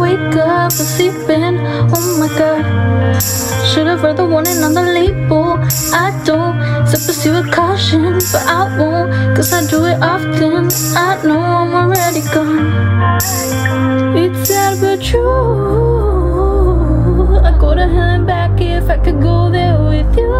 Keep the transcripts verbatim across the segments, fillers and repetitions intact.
wake up and sleeping. Oh my god, should've read the warning on the label. I don't sip pursue with caution, but I won't, cause I do it often. I know I'm already gone. It's sad but true. I'd go to hell and back if I could go there with you.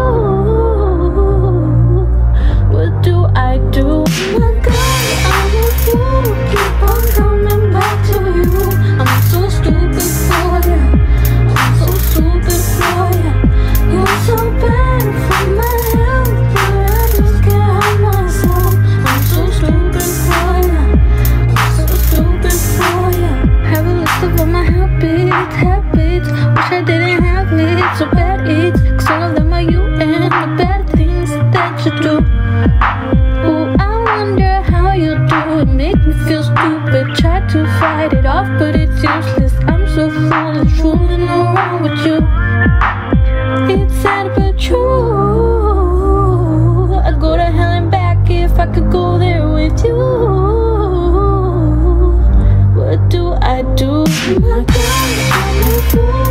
What do I do? Oh my god, I'm a fool. Keep on coming back to you. I'm so stupid for you. I'm so stupid for you. You're so bad for my health, but I just can't help myself. I'm so stupid for you. I'm so stupid for you. Have a list of all my habits, habits. Wish I didn't have it, so bad it's, cause all of them are you and the bad things that you do. Oh, I wonder how you do it, make me feel stupid. Try to fight it off, but it's useless. I'm so foolish, fooling around with you. It's sad but true. I'd go to hell and back if I could go there with you. What do I do? Oh my god, I'm a fool.